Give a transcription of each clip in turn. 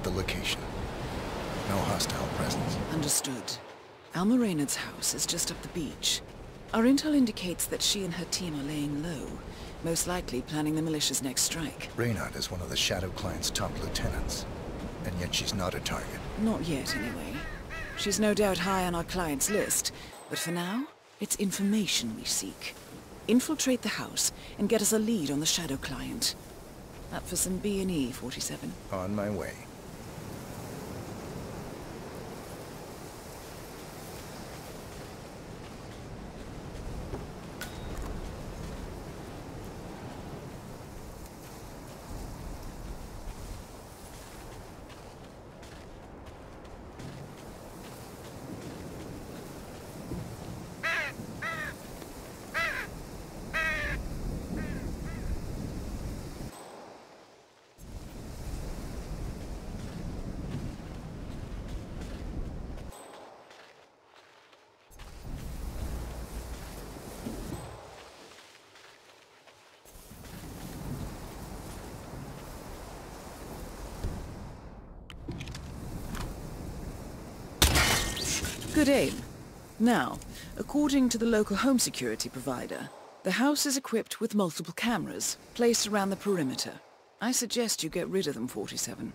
the location. No hostile presence. Understood. Alma Reynard's house is just up the beach. Our intel indicates that she and her team are laying low, most likely planning the militia's next strike. Reynard is one of the Shadow Client's top lieutenants, and yet she's not a target. Not yet, anyway. She's no doubt high on our client's list, but for now, it's information we seek. Infiltrate the house and get us a lead on the Shadow Client. Up for some B&E, 47. On my way. Good aim. Now, according to the local home security provider, the house is equipped with multiple cameras placed around the perimeter. I suggest you get rid of them, 47.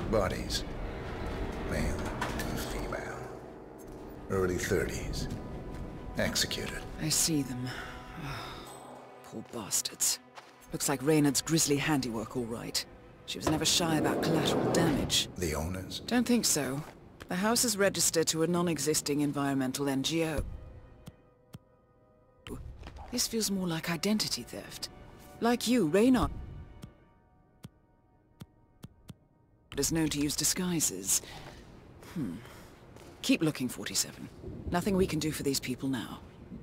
Bodies. Male and female. Early 30s. Executed. I see them. Poor bastards. Looks like Reynard's grisly handiwork, all right. She was never shy about collateral damage. The owners? Don't think so. The house is registered to a non-existing environmental NGO. This feels more like identity theft. Like you, Reynard is known to use disguises. Keep looking, 47. Nothing we can do for these people now.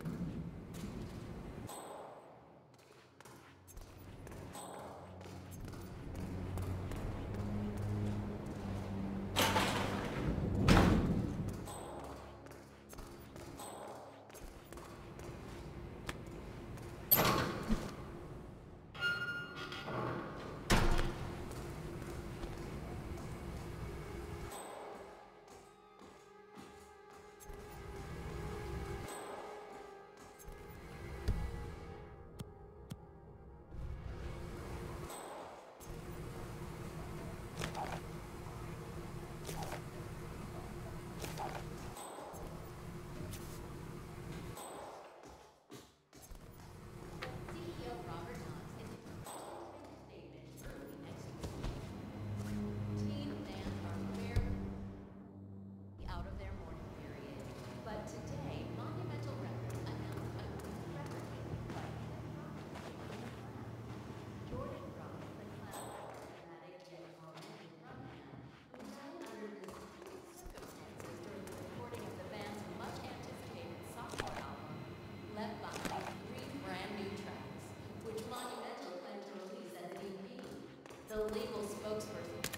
The legal spokesperson.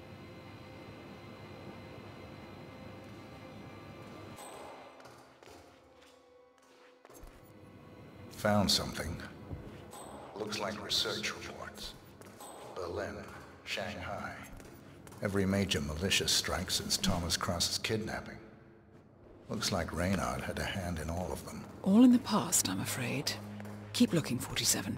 Found something. Looks like research reports. Berlin, Shanghai. Every major militia strike since Thomas Cross's kidnapping. Looks like Reynard had a hand in all of them. All in the past, I'm afraid. Keep looking, 47.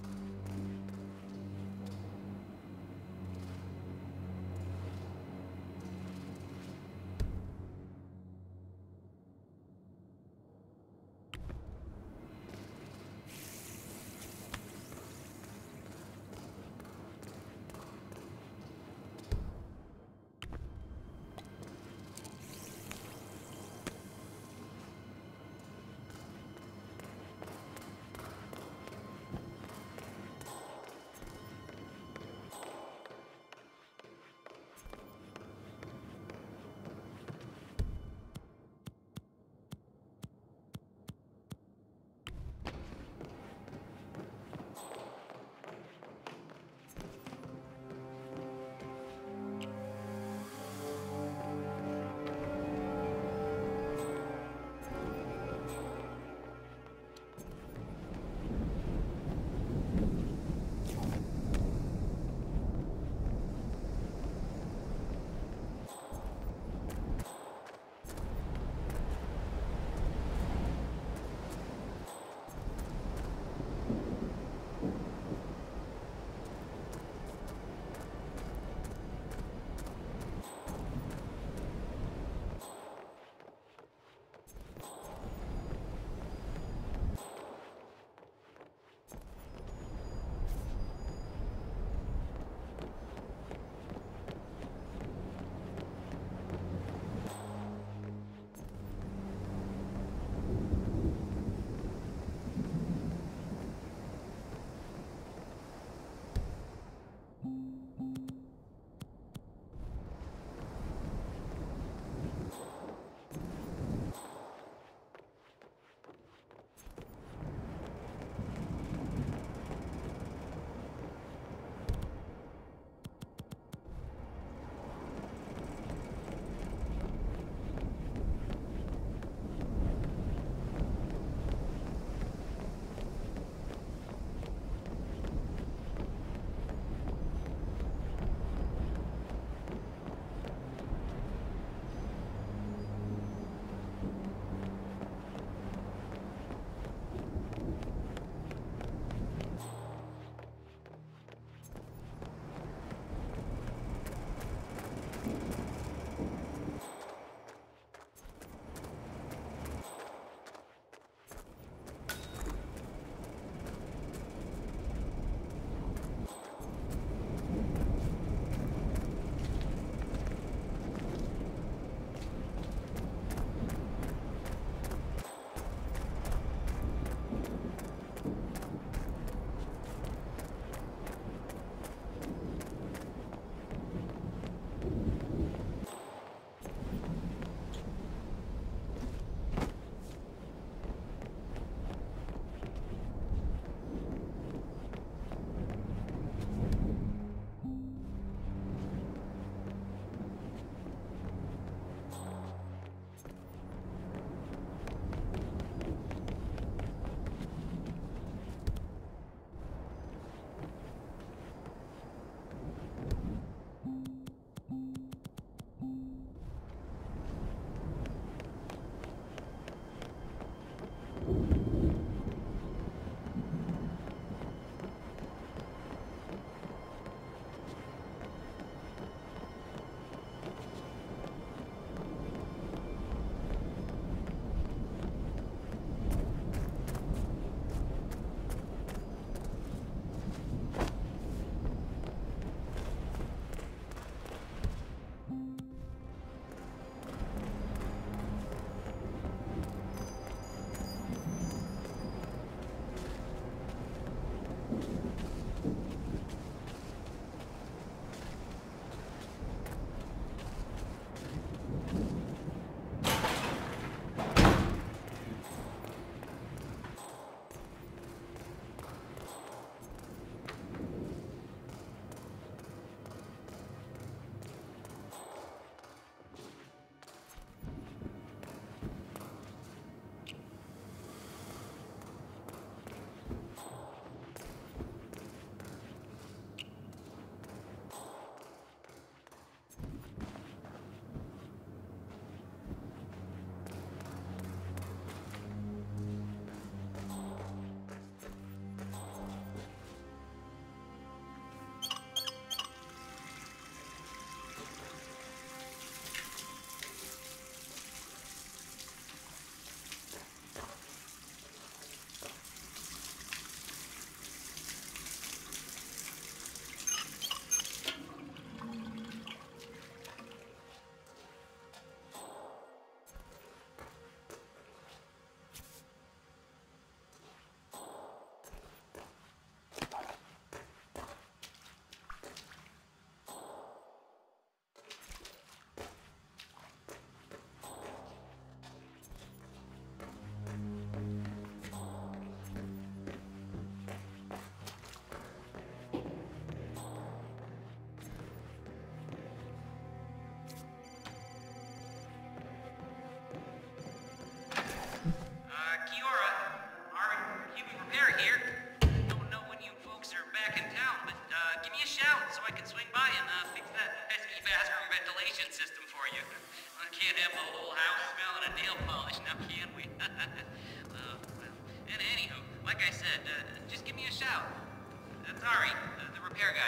shout so I can swing by and fix that pesky bathroom ventilation system for you. I can't have the whole house smelling of nail polish now, can we? Well, and anywho, like I said, just give me a shout. That's Ari, the repair guy.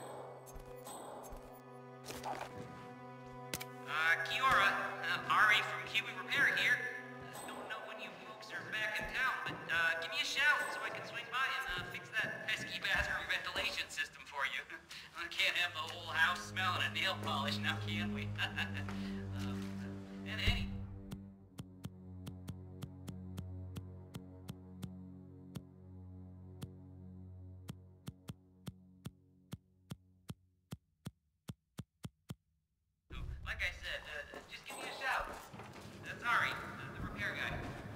Kiora, Ari from Kiwi Repair here. Don't know when you folks are back in town, but give me a shout so I can swing by and fix that pesky bathroom ventilation system for you. I can't have the whole house smelling of nail polish now, can we? And any... Like I said, just give me a shout. That's Ari, the repair guy.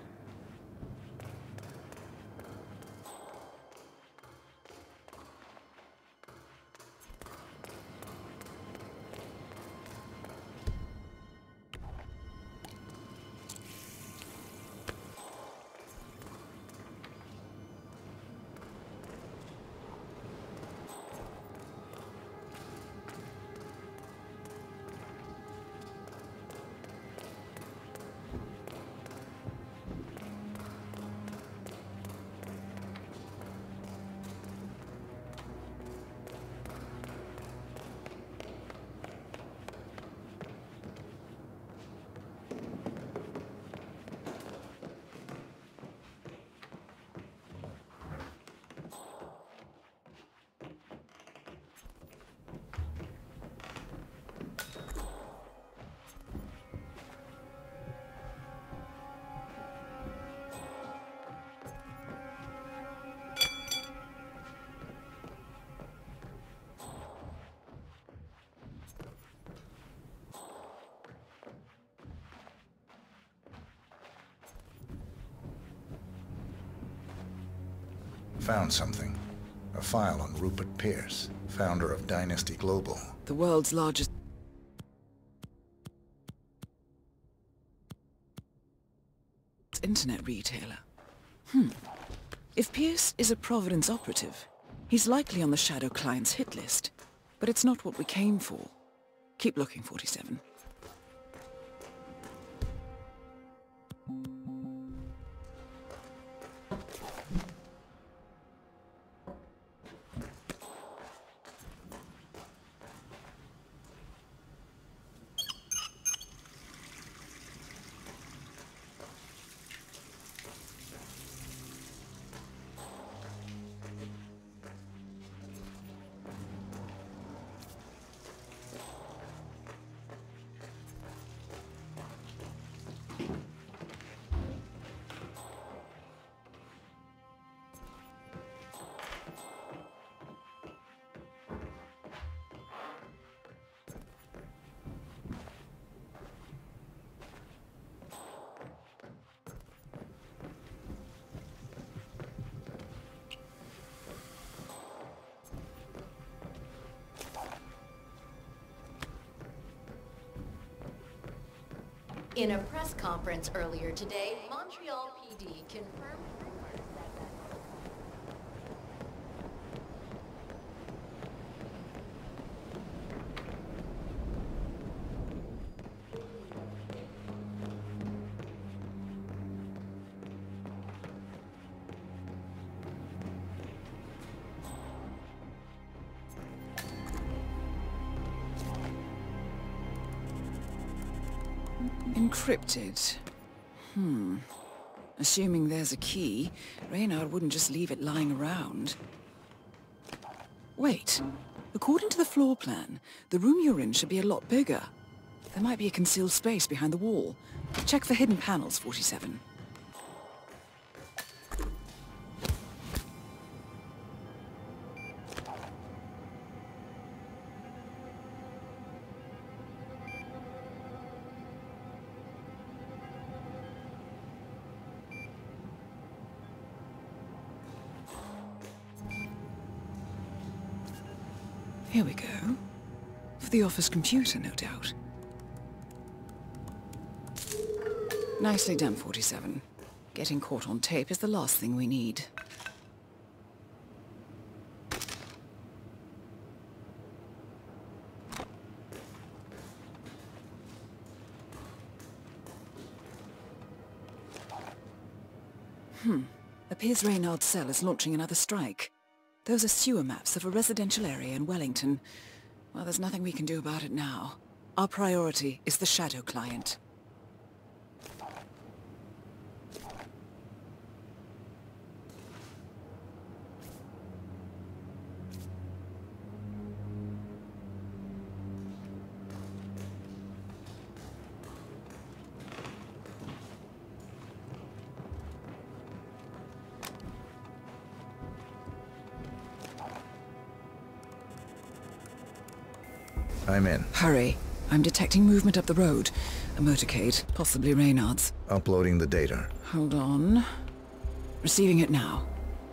Found something. A file on Rupert Pierce, founder of Dynasty Global. The world's largest internet retailer. If Pierce is a Providence operative, he's likely on the Shadow client's hit list. But it's not what we came for. Keep looking, 47. In a press conference earlier today, Montreal PD confirmed rumors that Encrypted. Assuming there's a key, Reynard wouldn't just leave it lying around. Wait. According to the floor plan, the room you're in should be a lot bigger. There might be a concealed space behind the wall. Check for hidden panels, 47. Here we go. For the office computer, no doubt. Nicely done, 47. Getting caught on tape is the last thing we need. Appears Reynard's cell is launching another strike. Those are sewer maps of a residential area in Wellington. Well, there's nothing we can do about it now. Our priority is the Shadow Client. I'm in. Hurry. I'm detecting movement up the road. A motorcade, possibly Reynard's. Uploading the data. Hold on. Receiving it now.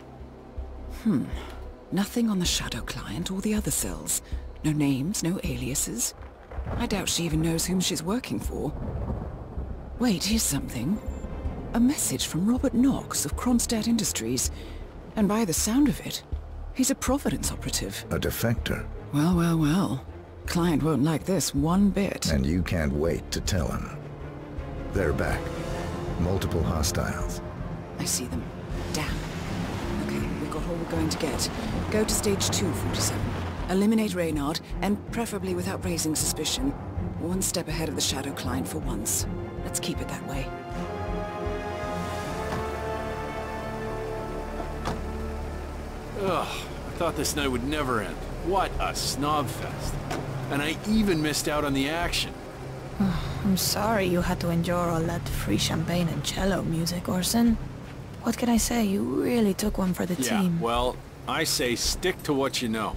Nothing on the Shadow Client or the other cells. No names, no aliases. I doubt she even knows whom she's working for. Wait, here's something. A message from Robert Knox of Kronstadt Industries. And by the sound of it, he's a Providence operative. A defector. Well, well, well. Client won't like this one bit. And you can't wait to tell him. They're back. Multiple hostiles. I see them. Damn. Okay, we've got all we're going to get. Go to stage 2, 47. Eliminate Reynard, and preferably without raising suspicion. One step ahead of the Shadow Client for once. Let's keep it that way. Ugh, I thought this night would never end. What a snob fest. And I even missed out on the action. I'm sorry you had to endure all that free champagne and cello music, Orson. What can I say? You really took one for the team. Yeah, well, I say stick to what you know.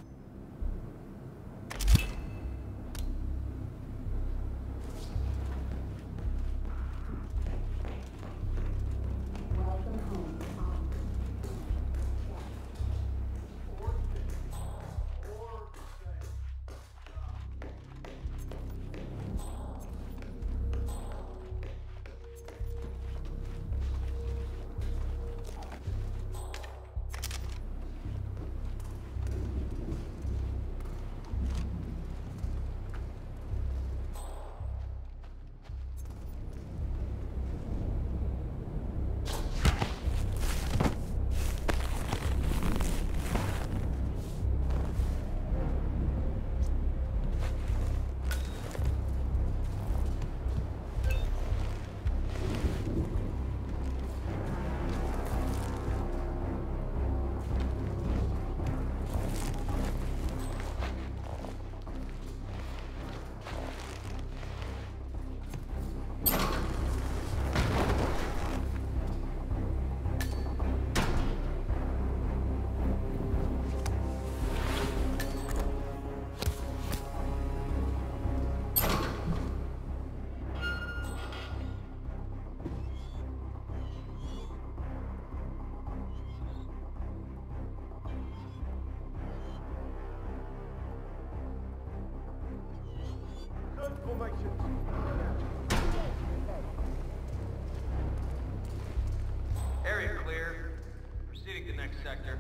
Area clear. Proceeding to next sector.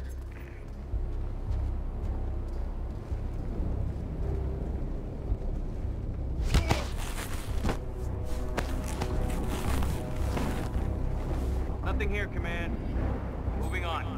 Nothing here, Command. Moving on.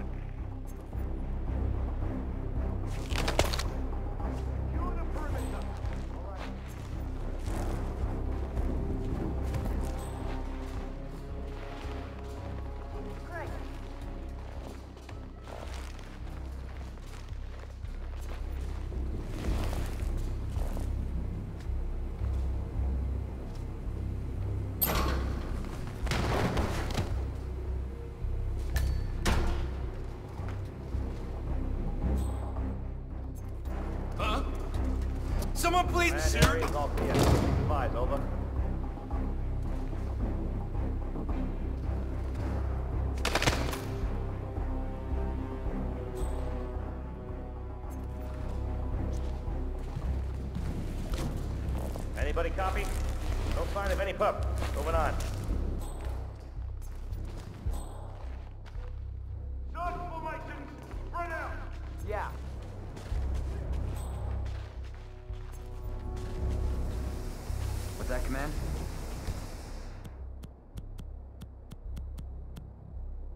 Someone please, sir. Area's all clear. Supplies, over. Anybody copy? No sign of any pup. Moving on. Search formations, spread out. Yeah. What's that, Command?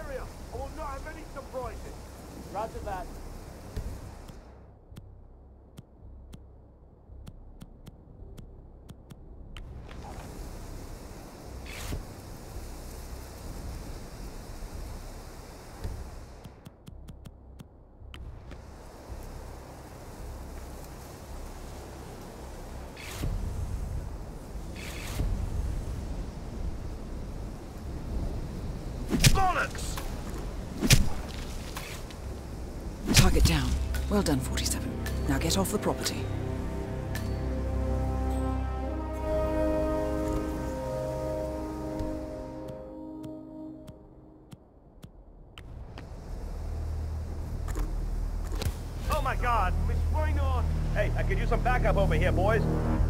area. I will not have any surprises. Roger that. Bollocks! Target down. Well done, 47. Now get off the property. Oh my god, Miss Springor! Hey, I could use some backup over here, boys.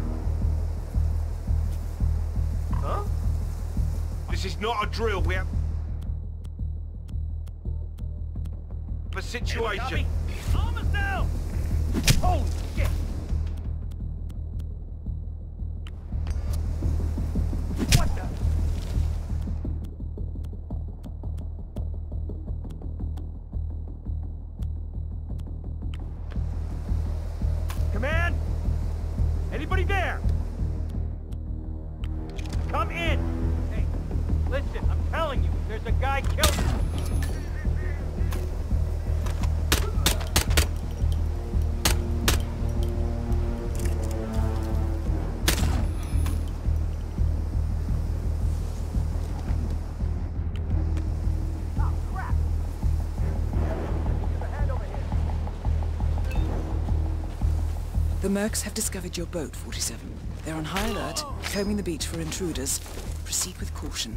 Huh? This is not a drill, we have a situation. Almost down! Holy shit! What the? Command? Anybody there? Come in! Hey, listen, I'm telling you, there's a guy killed. The Mercs have discovered your boat, 47. They're on high alert, combing the beach for intruders. Proceed with caution.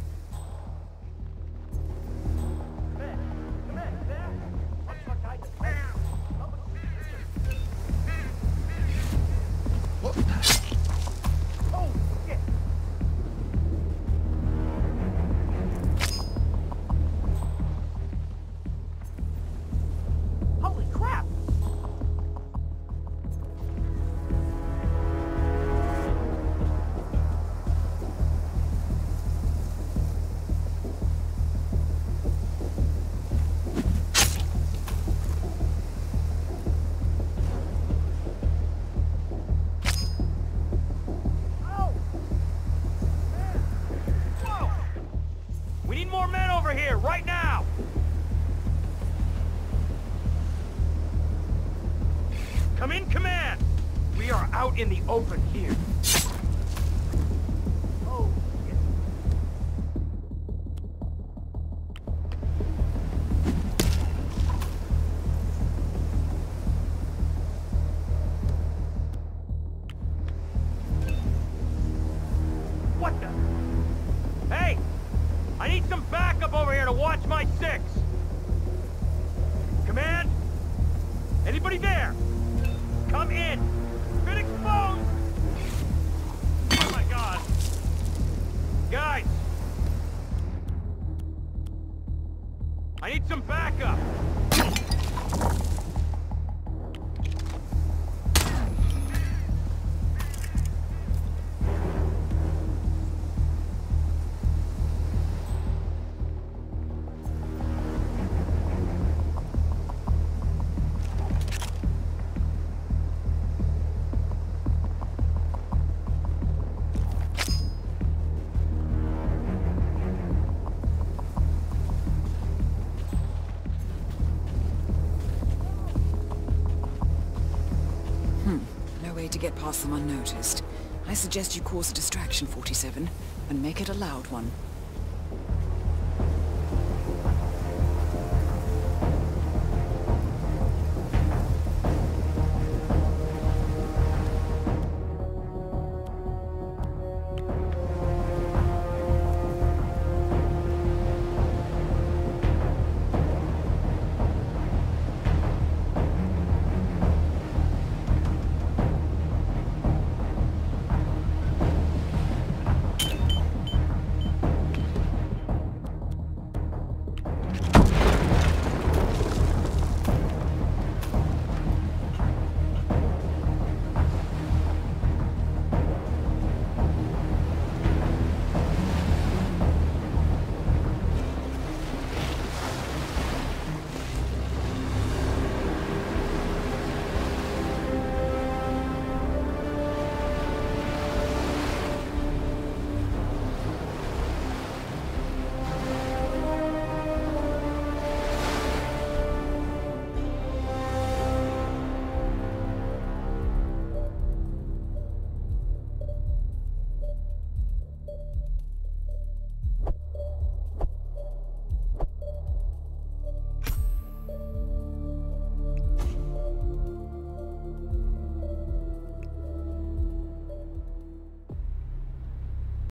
Holy crap! We need more men over here, right now! Come in, command! We are out in the open here. Oh, shit. What the? Hey! I need some backup over here to watch my six! Command? Anybody there? Come in! Been exposed! Oh my god! Guys! I need some backup! To get past them unnoticed. I suggest you cause a distraction, 47, and make it a loud one.